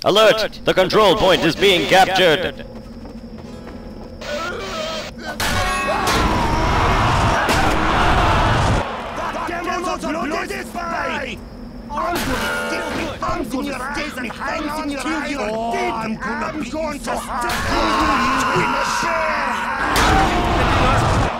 Alert! The control point is being captured! I'm gonna stick my hands in your eyes. I'm gonna beat you so hard.